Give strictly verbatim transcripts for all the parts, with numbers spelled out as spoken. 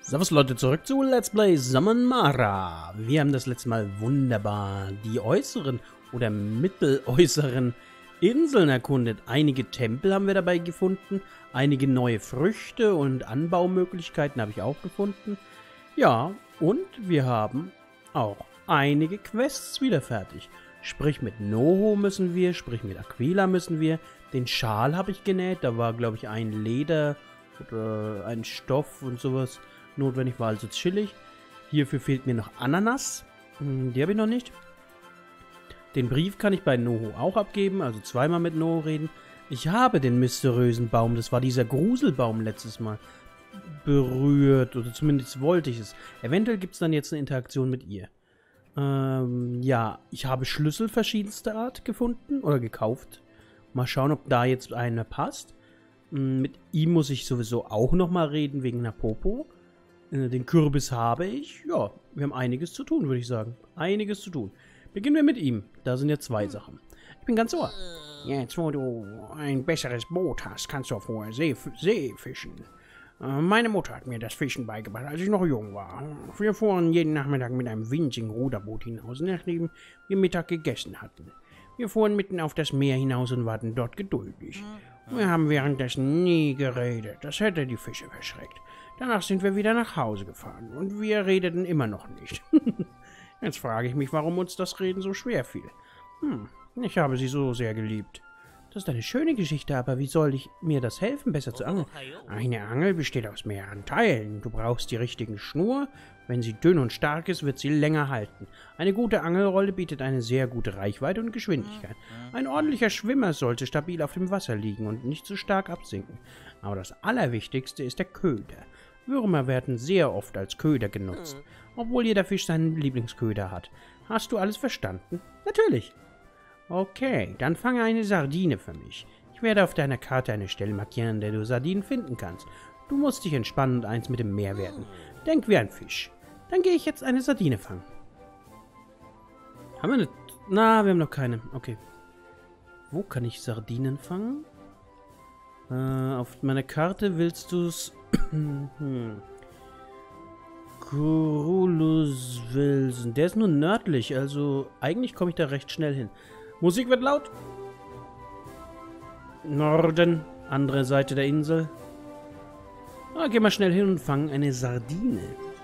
Servus Leute, zurück zu Let's Play Summon Mara. Wir haben das letzte Mal wunderbar die äußeren oder mitteläußeren Inseln erkundet. Einige Tempel haben wir dabei gefunden, einige neue Früchte und Anbaumöglichkeiten habe ich auch gefunden. Ja, und wir haben auch einige Quests wieder fertig. Sprich mit Noho müssen wir, sprich mit Aquila müssen wir. Den Schal habe ich genäht, da war glaube ich ein Leder oder ein Stoff und sowas notwendig, war also chillig. Hierfür fehlt mir noch Ananas. Die habe ich noch nicht. Den Brief kann ich bei Noho auch abgeben, also zweimal mit Noho reden. Ich habe den mysteriösen Baum, das war dieser Gruselbaum letztes Mal, berührt, oder zumindest wollte ich es. Eventuell gibt es dann jetzt eine Interaktion mit ihr. Ähm, ja, ich habe Schlüssel verschiedenster Art gefunden oder gekauft. Mal schauen, ob da jetzt einer passt. Mit ihm muss ich sowieso auch nochmal reden wegen einer Popo. Den Kürbis habe ich. Ja, wir haben einiges zu tun, würde ich sagen. Einiges zu tun. Beginnen wir mit ihm. Da sind ja zwei Sachen. Ich bin ganz ohr. Jetzt, wo du ein besseres Boot hast, kannst du auf hoher See, See fischen. Meine Mutter hat mir das Fischen beigebracht, als ich noch jung war. Wir fuhren jeden Nachmittag mit einem winzigen Ruderboot hinaus, nachdem wir Mittag gegessen hatten. Wir fuhren mitten auf das Meer hinaus und warten dort geduldig. Wir haben währenddessen nie geredet. Das hätte die Fische verschreckt. Danach sind wir wieder nach Hause gefahren und wir redeten immer noch nicht. Jetzt frage ich mich, warum uns das Reden so schwer fiel. Hm, ich habe sie so sehr geliebt. Das ist eine schöne Geschichte, aber wie soll ich mir das helfen, besser zu angeln? Eine Angel besteht aus mehreren Teilen. Du brauchst die richtige Schnur. Wenn sie dünn und stark ist, wird sie länger halten. Eine gute Angelrolle bietet eine sehr gute Reichweite und Geschwindigkeit. Ein ordentlicher Schwimmer sollte stabil auf dem Wasser liegen und nicht zu stark absinken. Aber das Allerwichtigste ist der Köder. Würmer werden sehr oft als Köder genutzt, obwohl jeder Fisch seinen Lieblingsköder hat. Hast du alles verstanden? Natürlich. Okay, dann fange eine Sardine für mich. Ich werde auf deiner Karte eine Stelle markieren, an der du Sardinen finden kannst. Du musst dich entspannen und eins mit dem Meer werden. Denk wie ein Fisch. Dann gehe ich jetzt eine Sardine fangen. Haben wir eine... Na, wir haben noch keine. Okay. Wo kann ich Sardinen fangen? Äh, auf meiner Karte willst du es... hm. Kuruluswilsen. Der ist nur nördlich, also eigentlich komme ich da recht schnell hin. Musik wird laut. Norden, andere Seite der Insel. Ah, geh mal schnell hin und fang eine Sardine.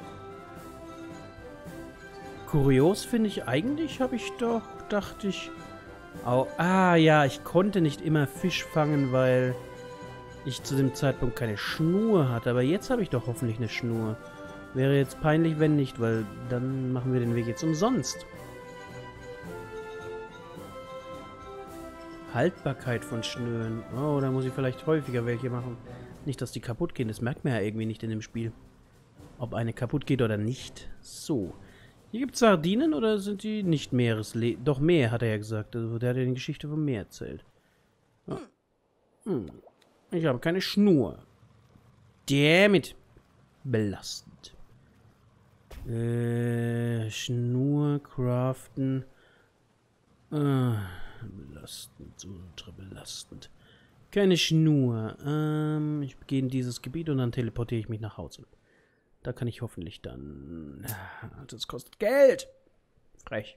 Kurios finde ich, eigentlich habe ich doch, dachte ich... Oh, ah ja, ich konnte nicht immer Fisch fangen, weil ich zu dem Zeitpunkt keine Schnur hatte. Aber jetzt habe ich doch hoffentlich eine Schnur. Wäre jetzt peinlich, wenn nicht, weil dann machen wir den Weg jetzt umsonst. Haltbarkeit von Schnüren. Oh, da muss ich vielleicht häufiger welche machen. Nicht, dass die kaputt gehen. Das merkt man ja irgendwie nicht in dem Spiel. Ob eine kaputt geht oder nicht. So. Hier gibt es Sardinen oder sind die nicht Meeresle... Doch, Meer, hat er ja gesagt. Also, der hat ja die Geschichte vom Meer erzählt. Oh. Hm. Ich habe keine Schnur. Damit. Belastend. Äh, Schnur craften. Äh, belastend, ultra belastend. Keine Schnur. Ähm, ich gehe in dieses Gebiet und dann teleportiere ich mich nach Hause. Da kann ich hoffentlich dann... Das kostet Geld. Frech.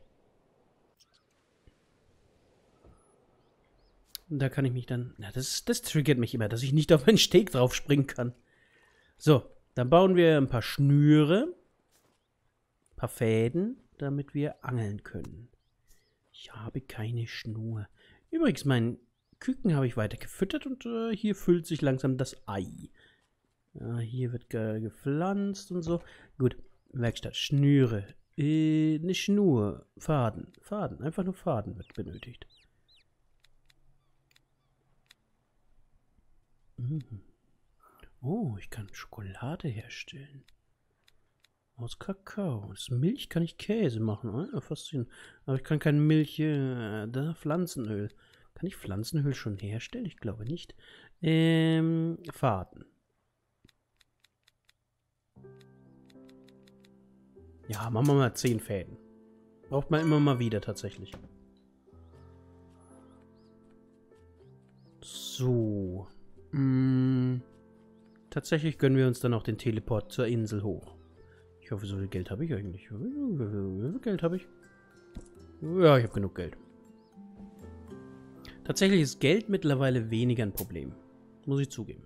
Da kann ich mich dann... Na, das, das triggert mich immer, dass ich nicht auf einen Steg drauf springen kann. So, dann bauen wir ein paar Schnüre. Ein paar Fäden, damit wir angeln können. Ich habe keine Schnur. Übrigens, meinen Küken habe ich weiter gefüttert und äh, hier füllt sich langsam das Ei. Ja, hier wird ge gepflanzt und so. Gut, Werkstatt, Schnüre. Äh, eine Schnur, Faden, Faden, einfach nur Faden wird benötigt. Mhm. Oh, ich kann Schokolade herstellen. Aus Kakao. Aus Milch kann ich Käse machen. Ah, faszinierend. Aber ich kann keine Milch... Äh, da, Pflanzenöl. Kann ich Pflanzenöl schon herstellen? Ich glaube nicht. Ähm, Faden. Ja, machen wir mal zehn Fäden. Braucht man immer mal wieder tatsächlich. So. Mm. tatsächlich gönnen wir uns dann auch den Teleport zur Insel hoch. Ich hoffe, so viel Geld habe ich eigentlich. Wie viel Geld habe ich? Ja, ich habe genug Geld. Tatsächlich ist Geld mittlerweile weniger ein Problem. Muss ich zugeben.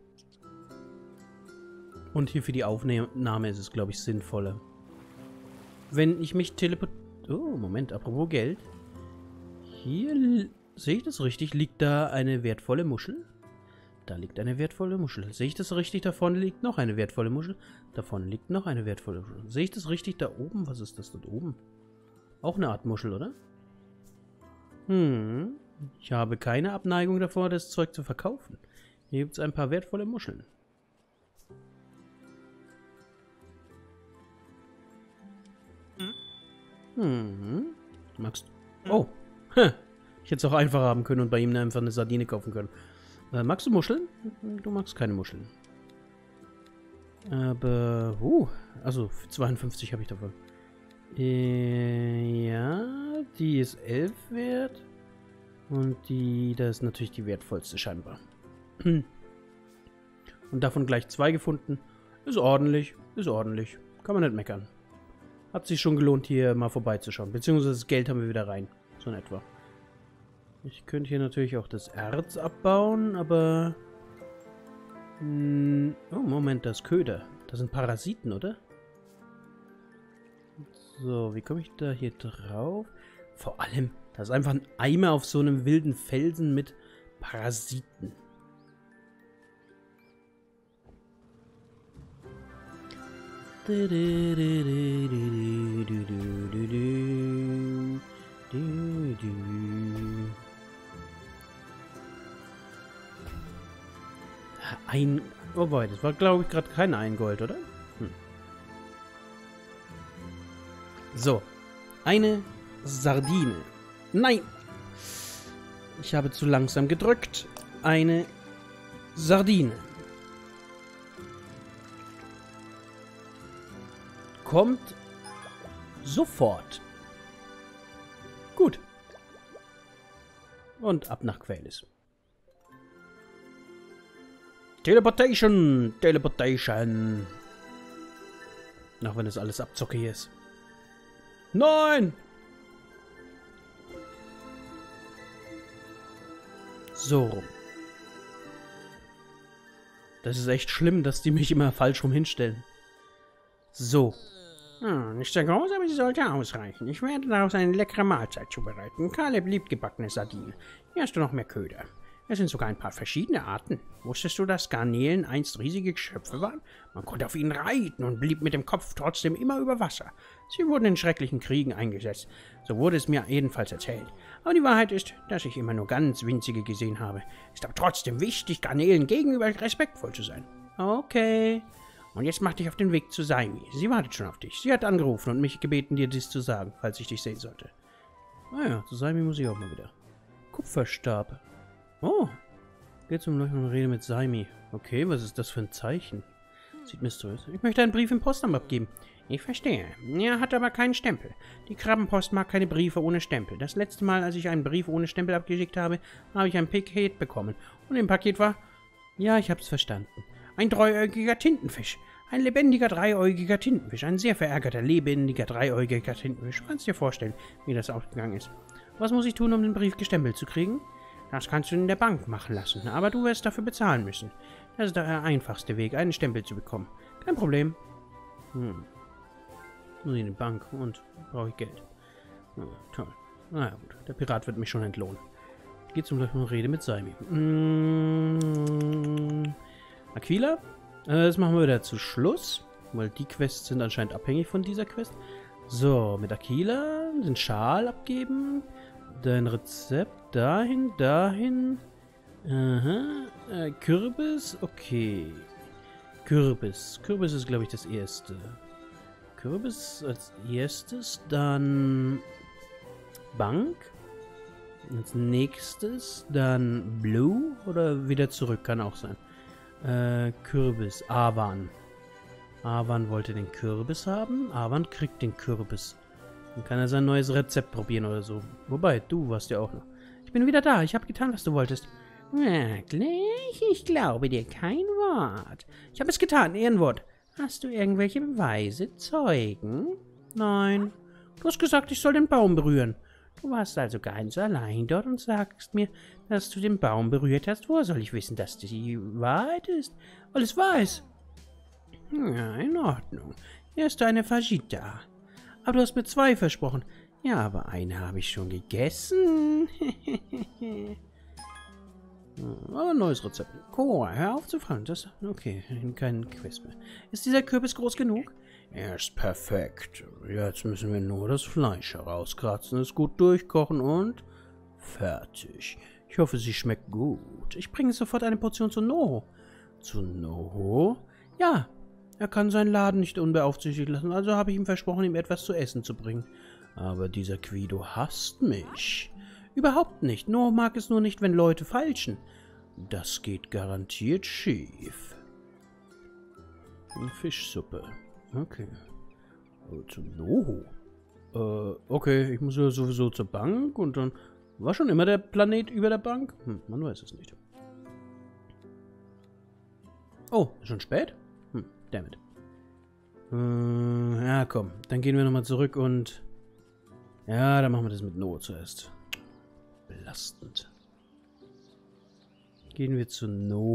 Und hier für die Aufnahme ist es, glaube ich, sinnvoller. Wenn ich mich teleport... Oh, Moment, apropos Geld. Hier, sehe ich das richtig? Liegt da eine wertvolle Muschel? Da liegt eine wertvolle Muschel. Sehe ich das richtig? Da vorne liegt noch eine wertvolle Muschel. Da vorne liegt noch eine wertvolle Muschel. Sehe ich das richtig? Da oben? Was ist das dort oben? Auch eine Art Muschel, oder? Hm... Ich habe keine Abneigung davor, das Zeug zu verkaufen. Hier gibt es ein paar wertvolle Muscheln. Hm. Magst du... Oh. Ich hätte es auch einfacher haben können und bei ihm einfach eine Sardine kaufen können. Äh, magst du Muscheln? Du magst keine Muscheln. Aber... Uh, also zweiundfünfzig habe ich davon. Äh, ja, die ist elf wert. Und die, das ist natürlich die wertvollste scheinbar. Und davon gleich zwei gefunden. Ist ordentlich, ist ordentlich. Kann man nicht meckern. Hat sich schon gelohnt, hier mal vorbeizuschauen. Beziehungsweise das Geld haben wir wieder rein. So in etwa. Ich könnte hier natürlich auch das Erz abbauen, aber... Mh, oh, Moment, das ist Köder. Das sind Parasiten, oder? So, wie komme ich da hier drauf? Vor allem... Das ist einfach ein Eimer auf so einem wilden Felsen mit Parasiten. Ein... Oh boy, das war, glaube ich, gerade kein Eingold, oder? Hm. So. Eine Sardine. Nein! Ich habe zu langsam gedrückt. Eine Sardine. Kommt sofort. Gut. Und ab nach Quelis. Teleportation! Teleportation! Auch wenn das alles Abzocke hier ist. Nein! So rum. Das ist echt schlimm, dass die mich immer falsch rum hinstellen. So. Ah, nicht sehr groß, aber sie sollte ausreichen. Ich werde daraus eine leckere Mahlzeit zubereiten. Caleb liebt gebackene Sardinen. Hier hast du noch mehr Köder. Es sind sogar ein paar verschiedene Arten. Wusstest du, dass Garnelen einst riesige Geschöpfe waren? Man konnte auf ihnen reiten und blieb mit dem Kopf trotzdem immer über Wasser. Sie wurden in schrecklichen Kriegen eingesetzt. So wurde es mir jedenfalls erzählt. Aber die Wahrheit ist, dass ich immer nur ganz winzige gesehen habe. Ist aber trotzdem wichtig, Garnelen gegenüber respektvoll zu sein. Okay. Und jetzt mach dich auf den Weg zu Saimi. Sie wartet schon auf dich. Sie hat angerufen und mich gebeten, dir dies zu sagen, falls ich dich sehen sollte. Ah ja, zu Saimi muss ich auch mal wieder. Kupferstab. Oh, geht zum Leuchten und Rede mit Saimi. Okay, was ist das für ein Zeichen? Sieht mysteriös. Ich möchte einen Brief im Postamt abgeben. Ich verstehe. Er hat aber keinen Stempel. Die Krabbenpost mag keine Briefe ohne Stempel. Das letzte Mal, als ich einen Brief ohne Stempel abgeschickt habe, habe ich ein Paket bekommen. Und im Paket war... Ja, ich hab's verstanden. Ein dreiäugiger Tintenfisch. Ein lebendiger dreiäugiger Tintenfisch. Ein sehr verärgerter, lebendiger, dreiäugiger Tintenfisch. Du kannst dir vorstellen, wie das ausgegangen ist. Was muss ich tun, um den Brief gestempelt zu kriegen? Das kannst du in der Bank machen lassen, aber du wirst dafür bezahlen müssen. Das ist der einfachste Weg, einen Stempel zu bekommen. Kein Problem. Hm. Muss ich in die Bank und brauche ich Geld. Ja, toll. Naja gut, der Pirat wird mich schon entlohnen. Geht zum Beispiel Rede mit Saimi. Hm. Aquila? Äh, das machen wir wieder zu Schluss, weil die Quests sind anscheinend abhängig von dieser Quest. So, mit Aquila den Schal abgeben. Dein Rezept dahin, dahin. Aha. Äh, Kürbis, okay. Kürbis. Kürbis ist, glaube ich, das erste. Kürbis als erstes, dann Bank. Als nächstes, dann Blue oder wieder zurück, kann auch sein. Äh, Kürbis, Avan. Avan wollte den Kürbis haben. Avan kriegt den Kürbis. Dann kann er sein neues Rezept probieren oder so. Wobei, du warst ja auch noch. Ich bin wieder da. Ich habe getan, was du wolltest. Wirklich? Ich glaube dir kein Wort. Ich habe es getan, Ehrenwort. Hast du irgendwelche Beweise, Zeugen? Nein. Du hast gesagt, ich soll den Baum berühren. Du warst also ganz allein dort und sagst mir, dass du den Baum berührt hast. Woher soll ich wissen, dass das die Wahrheit ist? Alles weiß. Ja, in Ordnung. Hier ist deine Fajita. Aber du hast mir zwei versprochen. Ja, aber eine habe ich schon gegessen. Aber ein neues Rezept. Cora, hör auf zu fragen. Das, okay, kein Quest mehr. Ist dieser Kürbis groß genug? Er ist perfekt. Jetzt müssen wir nur das Fleisch herauskratzen, es gut durchkochen und fertig. Ich hoffe, sie schmeckt gut. Ich bringe sofort eine Portion zu Noho. Zu Noho? Ja, er kann seinen Laden nicht unbeaufsichtigt lassen, also habe ich ihm versprochen, ihm etwas zu essen zu bringen. Aber dieser Quido hasst mich. Überhaupt nicht. Noho mag es nur nicht, wenn Leute feilschen. Das geht garantiert schief. Fischsuppe. Okay. Oh, zu Noho. Äh, okay, ich muss ja sowieso zur Bank und dann... War schon immer der Planet über der Bank? Hm, man weiß es nicht. Oh, ist schon spät? Hm, dammit. Äh, ja, komm. Dann gehen wir nochmal zurück und... Ja, dann machen wir das mit Noho zuerst. Belastend. Gehen wir zu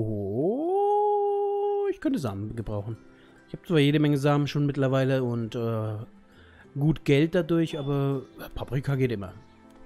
Noho. Ich könnte Samen gebrauchen. Ich habe zwar jede Menge Samen schon mittlerweile und äh, gut Geld dadurch, aber Paprika geht immer.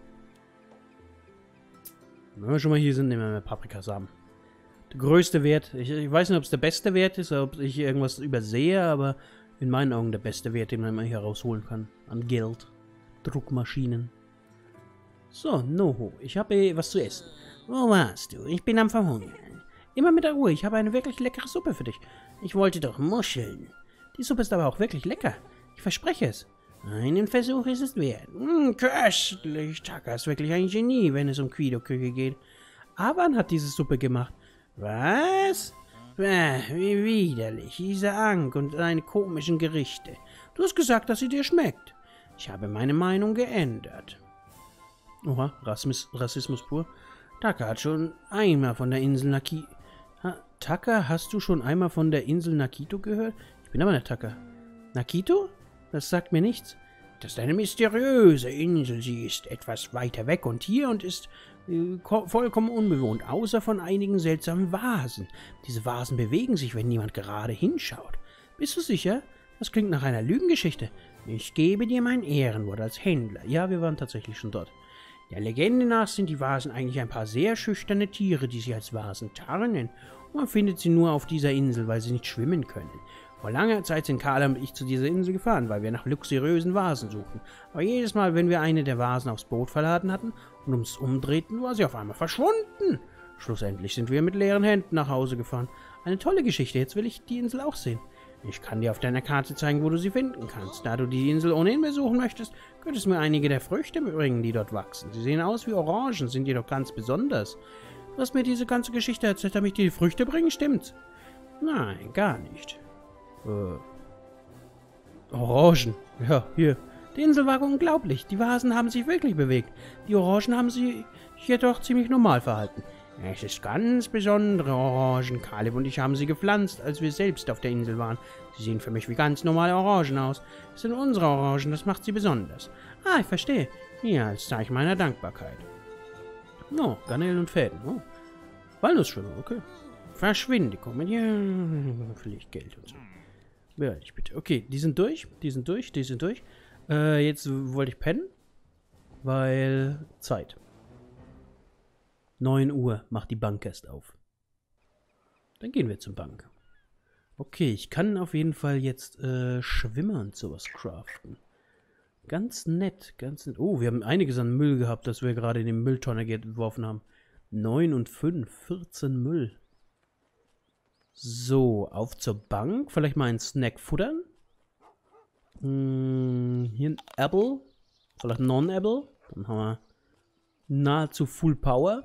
Wenn wir schon mal hier sind, nehmen wir mehr Paprikasamen. Der größte Wert, ich, ich weiß nicht, ob es der beste Wert ist, oder ob ich irgendwas übersehe, aber in meinen Augen der beste Wert, den man immer hier rausholen kann. An Geld. Druckmaschinen. So, Noho, ich habe was zu essen. Wo warst du? Ich bin am Verhungern. Immer mit der Ruhe, ich habe eine wirklich leckere Suppe für dich. Ich wollte doch Muscheln. Die Suppe ist aber auch wirklich lecker. Ich verspreche es. Einen Versuch ist es wert. Mmh, köstlich. Taka ist wirklich ein Genie, wenn es um Quido-Küche geht. Avan hat diese Suppe gemacht. Was? Bäh, wie widerlich. Diese Ank und seine komischen Gerichte. Du hast gesagt, dass sie dir schmeckt. Ich habe meine Meinung geändert. Oha, Rassismus, Rassismus pur. Taka hat schon einmal von der Insel Nakito... Ha, Taka, hast du schon einmal von der Insel Nakito gehört? Ich bin aber nicht Taka. Nakito? Das sagt mir nichts. Das ist eine mysteriöse Insel. Sie ist etwas weiter weg und hier und ist äh, vollkommen unbewohnt, außer von einigen seltsamen Vasen. Diese Vasen bewegen sich, wenn niemand gerade hinschaut. Bist du sicher? Das klingt nach einer Lügengeschichte. Ich gebe dir mein Ehrenwort als Händler. Ja, wir waren tatsächlich schon dort. Der Legende nach sind die Vasen eigentlich ein paar sehr schüchterne Tiere, die sich als Vasen tarnen. Und man findet sie nur auf dieser Insel, weil sie nicht schwimmen können. Vor langer Zeit sind Carla und ich zu dieser Insel gefahren, weil wir nach luxuriösen Vasen suchten. Aber jedes Mal, wenn wir eine der Vasen aufs Boot verladen hatten und uns umdrehten, war sie auf einmal verschwunden. Schlussendlich sind wir mit leeren Händen nach Hause gefahren. Eine tolle Geschichte, jetzt will ich die Insel auch sehen. Ich kann dir auf deiner Karte zeigen, wo du sie finden kannst. Da du die Insel ohnehin besuchen möchtest, könntest du mir einige der Früchte bringen, die dort wachsen. Sie sehen aus wie Orangen, sind jedoch ganz besonders. Du hast mir diese ganze Geschichte erzählt, damit ich dir die Früchte bringen, stimmt's? Nein, gar nicht. Äh, Orangen. Ja, hier. Die Insel war unglaublich. Die Vasen haben sich wirklich bewegt. Die Orangen haben sich jedoch ziemlich normal verhalten. Es ist ganz besondere Orangen. Caleb und ich haben sie gepflanzt, als wir selbst auf der Insel waren. Sie sehen für mich wie ganz normale Orangen aus. Es sind unsere Orangen, das macht sie besonders. Ah, ich verstehe. Hier, als Zeichen meiner Dankbarkeit. Oh, Garnelen und Fäden. Oh. Walnussschwimmer, okay. Verschwinde, komm hier. Vielleicht Geld und so. Ja, ich bitte. Okay, die sind durch. Die sind durch, die sind durch. Äh, jetzt wollte ich pennen. Weil Zeit. neun Uhr macht die Bank erst auf. Dann gehen wir zur Bank. Okay, ich kann auf jeden Fall jetzt äh, Schwimmer und sowas craften. Ganz nett, ganz nett. Oh, wir haben einiges an Müll gehabt, das wir gerade in die Mülltonne geworfen haben. neun und fünf, vierzehn Müll. So, auf zur Bank. Vielleicht mal einen Snack futtern. Hm, hier ein Apple. Vielleicht Non-Apple. Dann haben wir nahezu Full Power.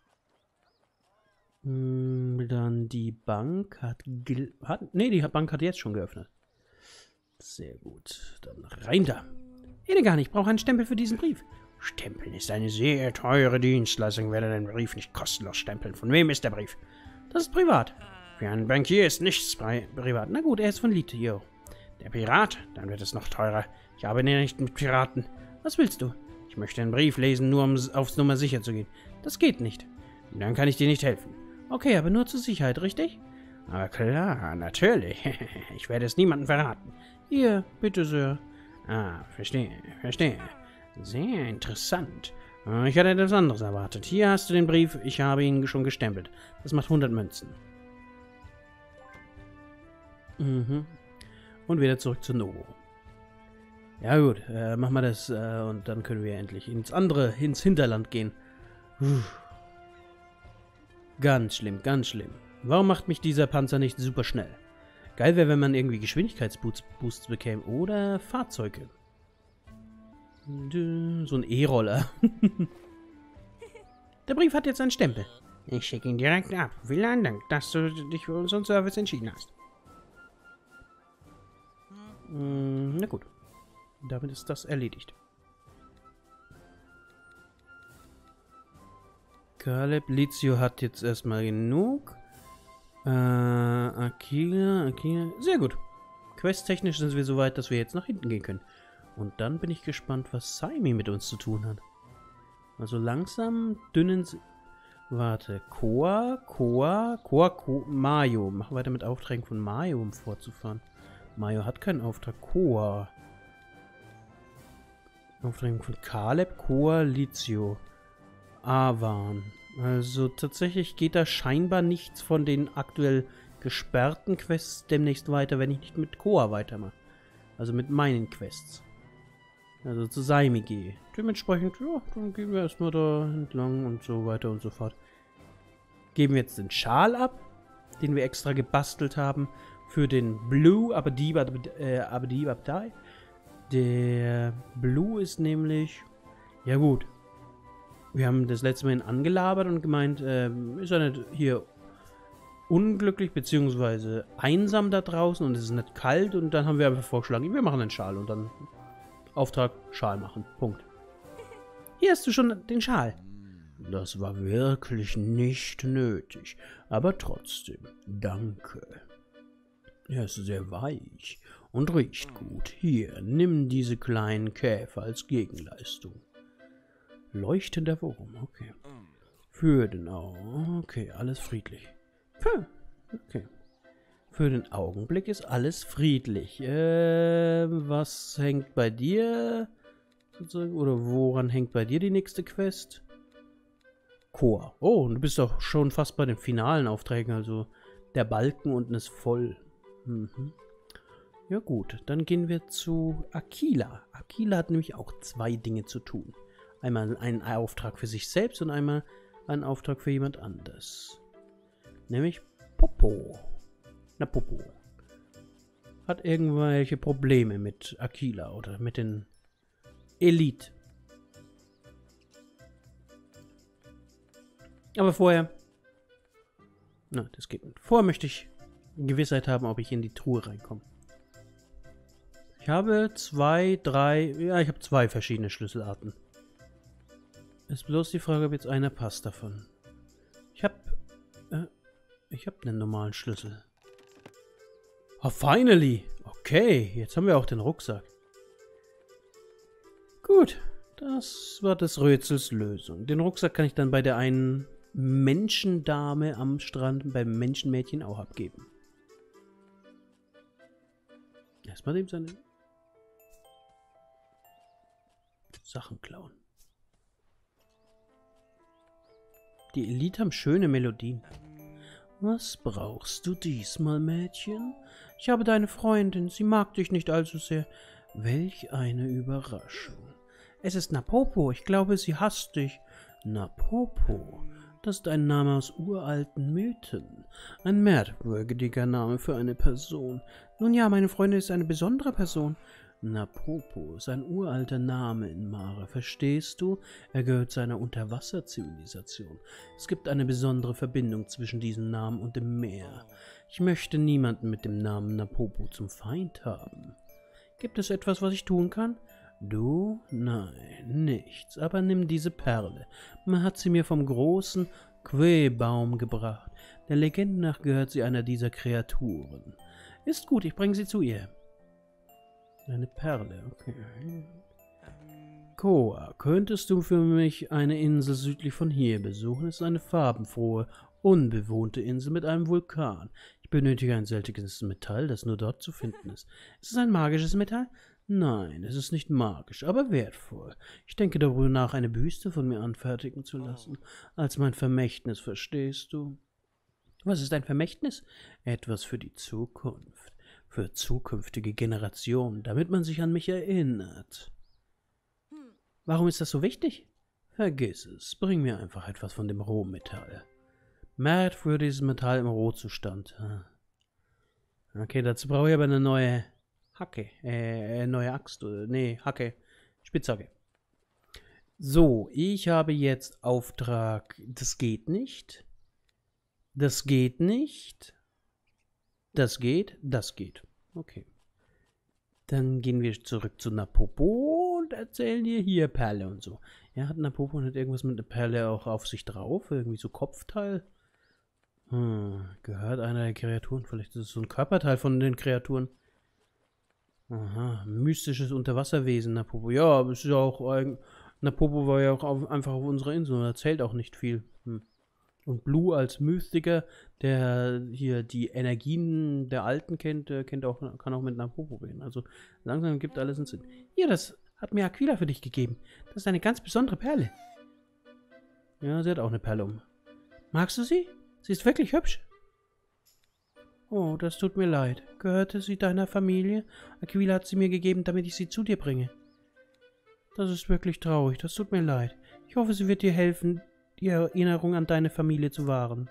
Hm, dann die Bank hat, hat... Ne, die Bank hat jetzt schon geöffnet. Sehr gut. Dann rein da. Edegan, ich brauche einen Stempel für diesen Brief. Stempeln ist eine sehr teure Dienstleistung. Ich werde den Brief nicht kostenlos stempeln. Von wem ist der Brief? Das ist privat. Für einen Bankier ist nichts pri privat. Na gut, er ist von Litio. Der Pirat? Dann wird es noch teurer. Ich arbeite nicht mit Piraten. Was willst du? Ich möchte einen Brief lesen, nur um aufs Nummer sicher zu gehen. Das geht nicht. Dann kann ich dir nicht helfen. Okay, aber nur zur Sicherheit, richtig? Aber klar, natürlich. Ich werde es niemandem verraten. Hier, bitte, Sir. Ah, verstehe, verstehe. Sehr interessant. Ich hatte etwas anderes erwartet. Hier hast du den Brief. Ich habe ihn schon gestempelt. Das macht hundert Münzen. Mhm. Und wieder zurück zu Novo. Ja gut, äh, machen wir das äh, und dann können wir endlich ins andere, ins Hinterland gehen. Puh. Ganz schlimm, ganz schlimm. Warum macht mich dieser Panzer nicht super schnell? Geil wäre, wenn man irgendwie Geschwindigkeitsboosts bekäme oder Fahrzeuge. So ein E-Roller. Der Brief hat jetzt einen Stempel. Ich schicke ihn direkt ab. Vielen Dank, dass du dich für unseren Service entschieden hast. Hm, na gut. Damit ist das erledigt. Caleb Litio hat jetzt erstmal genug. Äh, Akila, Akila. Sehr gut. Questtechnisch sind wir so weit, dass wir jetzt nach hinten gehen können. Und dann bin ich gespannt, was Saimi mit uns zu tun hat. Also langsam dünnen sie... Warte. Koa, Koa, Koa, Koa, Mayo. Mach weiter mit Aufträgen von Mayo, um fortzufahren. Mayo hat keinen Auftrag. Koa. Aufträge von Caleb, Koa, Litio. Avan. Also tatsächlich geht da scheinbar nichts von den aktuell gesperrten Quests demnächst weiter, wenn ich nicht mit Koa weitermache. Also mit meinen Quests. Also zu Saimi gehe. Dementsprechend, ja, dann gehen wir erstmal da entlang und so weiter und so fort. Geben wir jetzt den Schal ab, den wir extra gebastelt haben für den Blue Abadi Abadi Abdai. Der Blue ist nämlich, ja gut, wir haben das letzte Mal ihn angelabert und gemeint, äh, ist er nicht hier unglücklich bzw. einsam da draußen und es ist nicht kalt, und dann haben wir einfach vorgeschlagen, wir machen einen Schal und dann Auftrag Schal machen. Punkt. Hier hast du schon den Schal. Das war wirklich nicht nötig, aber trotzdem, danke. Er ist sehr weich und riecht gut. Hier, nimm diese kleinen Käfer als Gegenleistung. Leuchtender Wurm, okay. Für den Augen, okay, alles friedlich. Puh, okay. Für den Augenblick ist alles friedlich. Äh, was hängt bei dir? Oder woran hängt bei dir die nächste Quest? Koa. Oh, und du bist doch schon fast bei den finalen Aufträgen, also der Balken unten ist voll. Mhm. Ja gut, dann gehen wir zu Akila. Akila hat nämlich auch zwei Dinge zu tun. Einmal einen Auftrag für sich selbst und einmal einen Auftrag für jemand anders. Nämlich Popo. Na, Popo. Hat irgendwelche Probleme mit Akila oder mit den Elite. Aber vorher... Na, das geht nicht. Vorher möchte ich Gewissheit haben, ob ich in die Truhe reinkomme. Ich habe zwei, drei... Ja, ich habe zwei verschiedene Schlüsselarten. Ist bloß die Frage, ob jetzt einer passt davon. Ich habe... Äh, ich habe einen normalen Schlüssel. Oh, finally! Okay, jetzt haben wir auch den Rucksack. Gut, das war des Rätsels Lösung. Den Rucksack kann ich dann bei der einen Menschendame am Strand, beim Menschenmädchen auch abgeben. Erstmal dem seine Sachen klauen. Die Elite haben schöne Melodien. Was brauchst du diesmal, Mädchen? Ich habe deine Freundin, sie mag dich nicht allzu sehr. Welch eine Überraschung. Es ist Napopo, ich glaube, sie hasst dich. Napopo, das ist ein Name aus uralten Mythen. Ein merkwürdiger Name für eine Person. Nun ja, meine Freundin ist eine besondere Person. Napopo ist ein uralter Name in Mare, verstehst du? Er gehört zu einer Unterwasserzivilisation. Es gibt eine besondere Verbindung zwischen diesem Namen und dem Meer. Ich möchte niemanden mit dem Namen Napopo zum Feind haben. Gibt es etwas, was ich tun kann? Du? Nein, nichts. Aber nimm diese Perle. Man hat sie mir vom großen Quebaum gebracht. Der Legende nach gehört sie einer dieser Kreaturen. Ist gut, ich bringe sie zu ihr. Eine Perle, okay. Koa, könntest du für mich eine Insel südlich von hier besuchen? Es ist eine farbenfrohe, unbewohnte Insel mit einem Vulkan. Ich benötige ein seltenes Metall, das nur dort zu finden ist. Ist es ein magisches Metall? Nein, es ist nicht magisch, aber wertvoll. Ich denke darüber nach, eine Büste von mir anfertigen zu lassen. Als mein Vermächtnis, verstehst du? Was ist ein Vermächtnis? Etwas für die Zukunft. Für zukünftige Generationen, damit man sich an mich erinnert. Warum ist das so wichtig? Vergiss es. Bring mir einfach etwas von dem Rohmetall. Merkwürdiges Metall im Rohzustand. Okay, dazu brauche ich aber eine neue Hacke. Äh, neue Axt. Nee, Hacke. Spitzhacke. So, ich habe jetzt Auftrag. Das geht nicht. Das geht nicht. Das geht. Das geht. Okay. Dann gehen wir zurück zu Napopo und erzählen dir hier Perle und so. Ja, hat Napopo nicht irgendwas mit der Perle auch auf sich drauf? Irgendwie so Kopfteil? Hm, gehört einer der Kreaturen? Vielleicht ist es so ein Körperteil von den Kreaturen. Aha, mystisches Unterwasserwesen, Napopo. Ja, aber es ist ja auch... Napopo war ja auch auf, einfach auf unserer Insel und erzählt auch nicht viel. Hm. Und Blue als Mystiker, der hier die Energien der Alten kennt, der kennt auch, kann auch mit Napopo reden. Also langsam gibt alles einen Sinn. Hier, das hat mir Aquila für dich gegeben. Das ist eine ganz besondere Perle. Ja, sie hat auch eine Perle um. Magst du sie? Sie ist wirklich hübsch. Oh, das tut mir leid. Gehörte sie deiner Familie? Aquila hat sie mir gegeben, damit ich sie zu dir bringe. Das ist wirklich traurig. Das tut mir leid. Ich hoffe, sie wird dir helfen, die Erinnerung an deine Familie zu wahren.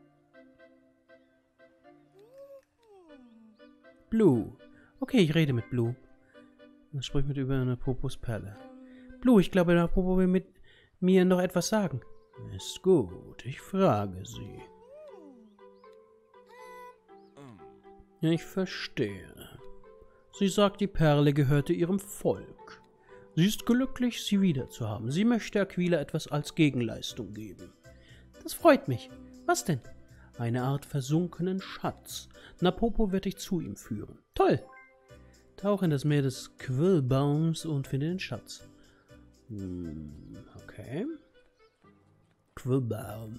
Blue. Okay, ich rede mit Blue. Dann sprich mit über Napopos Perle. Blue, ich glaube, Napopo will mit mir noch etwas sagen. Ist gut, ich frage sie. Ich verstehe. Sie sagt, die Perle gehörte ihrem Volk. Sie ist glücklich, sie wiederzuhaben. Sie möchte Aquila etwas als Gegenleistung geben. Das freut mich. Was denn? Eine Art versunkenen Schatz. Napopo wird dich zu ihm führen. Toll! Tauch in das Meer des Quillbaums und finde den Schatz. Hm, okay. Quillbaum.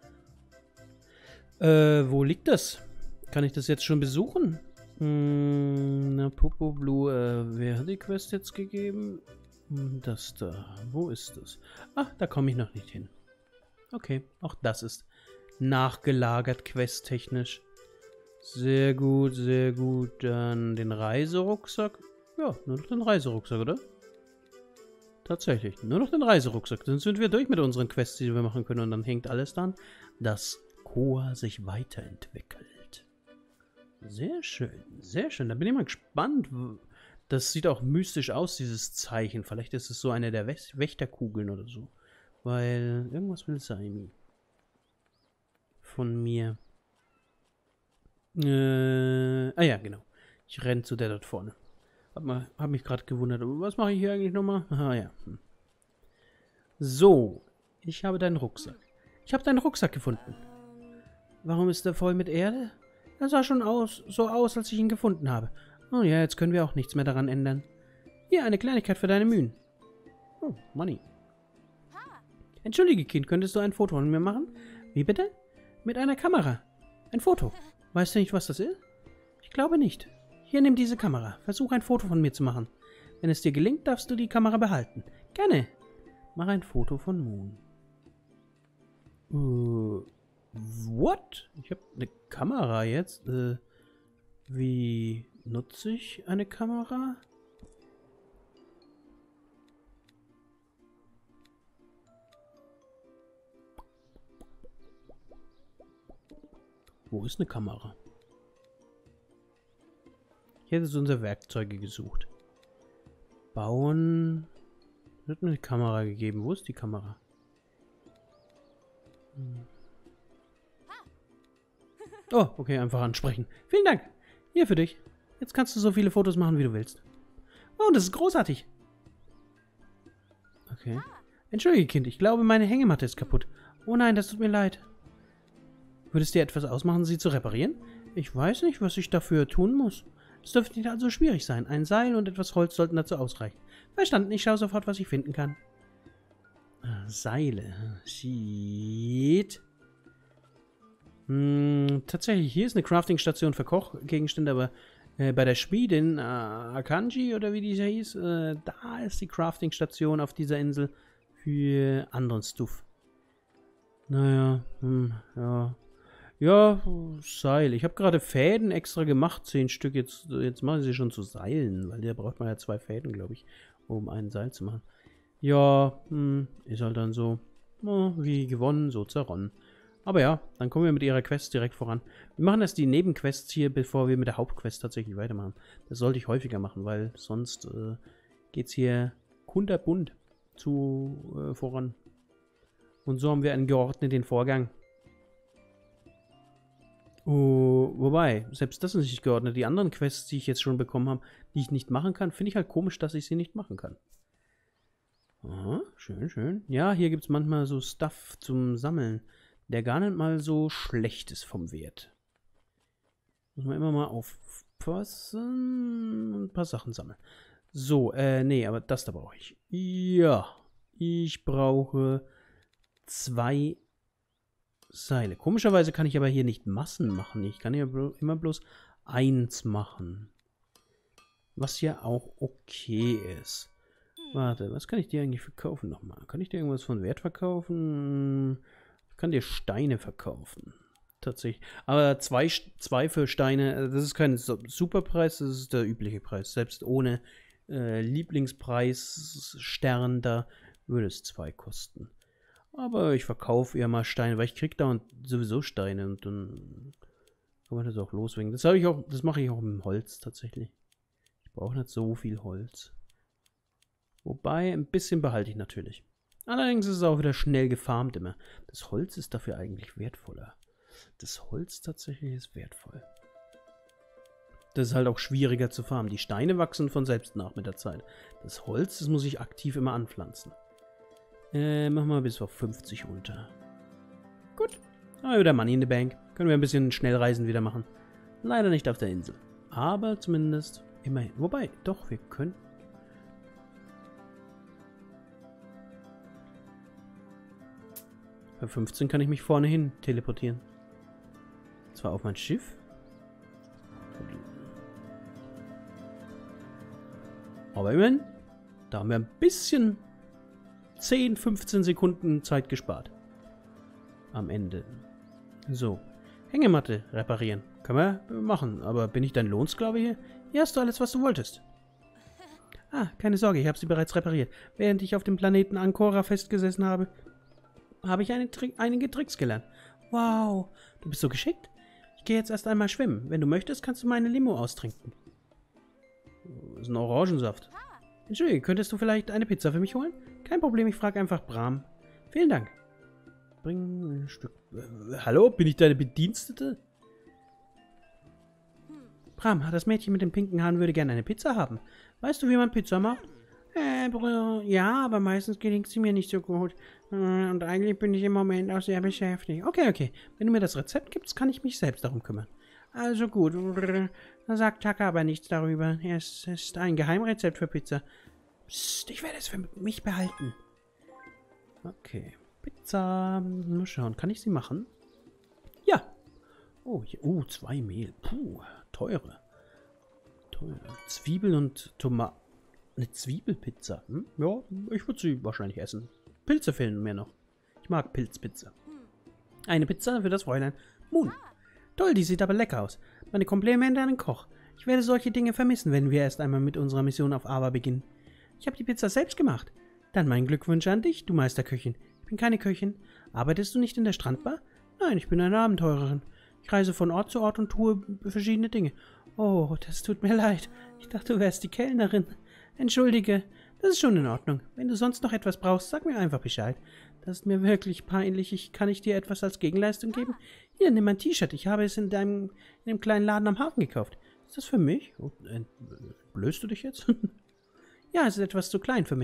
Äh, wo liegt das? Kann ich das jetzt schon besuchen? Hm, Napopo Blue, äh, wer hat die Quest jetzt gegeben? Das da. Wo ist das? Ach, da komme ich noch nicht hin. Okay, auch das ist nachgelagert questtechnisch. Sehr gut, sehr gut. Dann den Reiserucksack. Ja, nur noch den Reiserucksack, oder? Tatsächlich, nur noch den Reiserucksack. Dann sind wir durch mit unseren Quests, die wir machen können. Und dann hängt alles dran, dass Koa sich weiterentwickelt. Sehr schön, sehr schön. Da bin ich mal gespannt. Das sieht auch mystisch aus, dieses Zeichen. Vielleicht ist es so eine der Wächterkugeln oder so. Weil irgendwas will sein. Von mir. Äh, ah ja, genau. Ich renne zu der dort vorne. Hab, mal, hab mich gerade gewundert. Was mache ich hier eigentlich nochmal? Ah ja. Hm. So. Ich habe deinen Rucksack. Ich habe deinen Rucksack gefunden. Warum ist der voll mit Erde? Er sah schon aus, so aus, als ich ihn gefunden habe. Oh ja, jetzt können wir auch nichts mehr daran ändern. Hier, eine Kleinigkeit für deine Mühen. Oh, Money. Entschuldige, Kind, könntest du ein Foto von mir machen? Wie bitte? Mit einer Kamera. Ein Foto. Weißt du nicht, was das ist? Ich glaube nicht. Hier, nimm diese Kamera. Versuch ein Foto von mir zu machen. Wenn es dir gelingt, darfst du die Kamera behalten. Gerne. Mach ein Foto von Moon. Uh, what? Ich habe eine Kamera jetzt. Äh, wie nutze ich eine Kamera? Wo ist eine Kamera? Hier ist unser Werkzeuge gesucht. Bauen. Wird mir eine Kamera gegeben. Wo ist die Kamera? Hm. Oh, okay, einfach ansprechen. Vielen Dank. Hier für dich. Jetzt kannst du so viele Fotos machen, wie du willst. Oh, das ist großartig. Okay. Entschuldige, Kind, ich glaube, meine Hängematte ist kaputt. Oh nein, das tut mir leid. Würde es dir etwas ausmachen, sie zu reparieren? Ich weiß nicht, was ich dafür tun muss. Es dürfte nicht allzu schwierig sein. Ein Seil und etwas Holz sollten dazu ausreichen. Verstanden, ich schaue sofort, was ich finden kann. Ah, Seile. Shit. Hm, tatsächlich, hier ist eine Crafting-Station für Kochgegenstände, aber äh, bei der Schmiedin, äh, Akanji oder wie die hieß, äh, da ist die Crafting-Station auf dieser Insel für anderen Stuff. Naja, hm, ja. Ja, Seil. Ich habe gerade Fäden extra gemacht, zehn Stück. Jetzt, jetzt machen sie schon zu Seilen, weil da braucht man ja zwei Fäden, glaube ich, um ein Seil zu machen. Ja, hm, ist halt dann so, oh, wie gewonnen, so zerronnen. Aber ja, dann kommen wir mit ihrer Quest direkt voran. Wir machen erst die Nebenquests hier, bevor wir mit der Hauptquest tatsächlich weitermachen. Das sollte ich häufiger machen, weil sonst äh, geht es hier kunterbunt zu äh, voran. Und so haben wir einen geordneten Vorgang. Oh, wobei, selbst das ist nicht geordnet. Die anderen Quests, die ich jetzt schon bekommen habe, die ich nicht machen kann, finde ich halt komisch, dass ich sie nicht machen kann. Aha, schön, schön. Ja, hier gibt es manchmal so Stuff zum Sammeln, der gar nicht mal so schlecht ist vom Wert. Muss man immer mal aufpassen und ein paar Sachen sammeln. So, äh, nee, aber das da brauche ich. Ja, ich brauche zwei Seile. Komischerweise kann ich aber hier nicht Massen machen. Ich kann hier blo- immer bloß eins machen. Was ja auch okay ist. Warte, was kann ich dir eigentlich verkaufen nochmal? Kann ich dir irgendwas von Wert verkaufen? Ich kann dir Steine verkaufen. Tatsächlich. Aber zwei, zwei für Steine, das ist kein Superpreis, das ist der übliche Preis. Selbst ohne äh, Lieblingspreis-Stern, da würde es zwei kosten. Aber ich verkaufe eher mal Steine, weil ich kriege da sowieso Steine und dann kann man das auch loswingen. Das habe ich auch, das mache ich auch mit Holz tatsächlich. Ich brauche nicht so viel Holz. Wobei, ein bisschen behalte ich natürlich. Allerdings ist es auch wieder schnell gefarmt immer. Das Holz ist dafür eigentlich wertvoller. Das Holz tatsächlich ist wertvoll. Das ist halt auch schwieriger zu farmen. Die Steine wachsen von selbst nach mit der Zeit. Das Holz, das muss ich aktiv immer anpflanzen. Äh, machen wir bis auf fünfzig runter. Gut. Ah, wieder Money in the Bank. Können wir ein bisschen Schnellreisen wieder machen. Leider nicht auf der Insel. Aber zumindest immerhin. Wobei, doch, wir können... Bei fünfzehn kann ich mich vorne hin teleportieren. Zwar auf mein Schiff. Aber immerhin, da haben wir ein bisschen... zehn, fünfzehn Sekunden Zeit gespart. Am Ende. So. Hängematte reparieren. Können wir machen. Aber bin ich dein Lohnsklave hier? Hier hast du alles, was du wolltest. Ah, keine Sorge, ich habe sie bereits repariert. Während ich auf dem Planeten Ancora festgesessen habe, habe ich eine Tri- einige Tricks gelernt. Wow, du bist so geschickt. Ich gehe jetzt erst einmal schwimmen. Wenn du möchtest, kannst du meine Limo austrinken. Das ist ein Orangensaft. Entschuldige, könntest du vielleicht eine Pizza für mich holen? Kein Problem, ich frage einfach Bram. Vielen Dank. Bring ein Stück... Äh, hallo, bin ich deine Bedienstete? Bram, das Mädchen mit den pinken Haaren würde gerne eine Pizza haben. Weißt du, wie man Pizza macht? Äh, Bruder, ja, aber meistens gelingt sie mir nicht so gut. Und eigentlich bin ich im Moment auch sehr beschäftigt. Okay, okay. Wenn du mir das Rezept gibst, kann ich mich selbst darum kümmern. Also gut. Dann sagt Taka aber nichts darüber. Es ist ein Geheimrezept für Pizza. Psst, ich werde es für mich behalten. Okay. Pizza. Mal schauen. Kann ich sie machen? Ja. Oh, hier. Oh, zwei Mehl. Puh, teure. Teure. Zwiebel und Tomaten. Eine Zwiebelpizza. Hm? Ja, ich würde sie wahrscheinlich essen. Pilze fehlen mir noch. Ich mag Pilzpizza. Eine Pizza für das Fräulein Moon. Toll, die sieht aber lecker aus. Meine Komplimente an den Koch. Ich werde solche Dinge vermissen, wenn wir erst einmal mit unserer Mission auf Ava beginnen. Ich habe die Pizza selbst gemacht. Dann mein Glückwunsch an dich, du Meisterköchin. Ich bin keine Köchin. Arbeitest du nicht in der Strandbar? Nein, ich bin eine Abenteurerin. Ich reise von Ort zu Ort und tue verschiedene Dinge. Oh, das tut mir leid. Ich dachte, du wärst die Kellnerin. Entschuldige, das ist schon in Ordnung. Wenn du sonst noch etwas brauchst, sag mir einfach Bescheid. Das ist mir wirklich peinlich. Ich, kann ich dir etwas als Gegenleistung geben? Hier, nimm mein T-Shirt. Ich habe es in deinem in dem kleinen Laden am Hafen gekauft. Ist das für mich? Oh, äh, blößt du dich jetzt? Ja, es ist etwas zu klein für mich.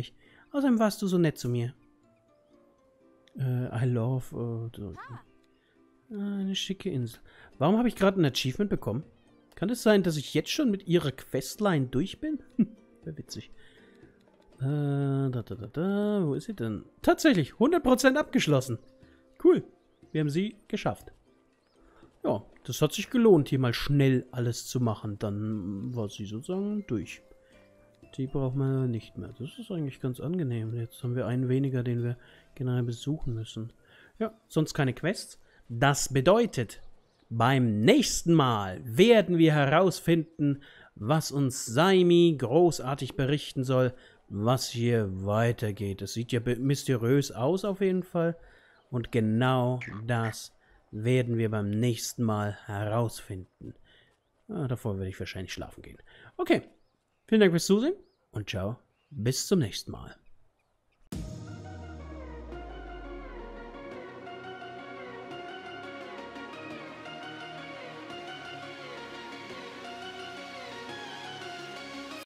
Außerdem warst du so nett zu mir. Äh, I love... Uh, so. Eine schicke Insel. Warum habe ich gerade ein Achievement bekommen? Kann es sein, dass ich jetzt schon mit ihrer Questline durch bin? Wäre witzig. Äh, da, da, da, da. Wo ist sie denn? Tatsächlich, hundert Prozent abgeschlossen. Cool. Wir haben sie geschafft. Ja, das hat sich gelohnt, hier mal schnell alles zu machen. Dann war sie sozusagen durch. Die brauchen wir nicht mehr. Das ist eigentlich ganz angenehm. Jetzt haben wir einen weniger, den wir generell besuchen müssen. Ja, sonst keine Quests. Das bedeutet, beim nächsten Mal werden wir herausfinden, was uns Saimi großartig berichten soll, was hier weitergeht. Es sieht ja mysteriös aus auf jeden Fall. Und genau das werden wir beim nächsten Mal herausfinden. Ah, davor werde ich wahrscheinlich schlafen gehen. Okay, vielen Dank fürs Zusehen und ciao, bis zum nächsten Mal.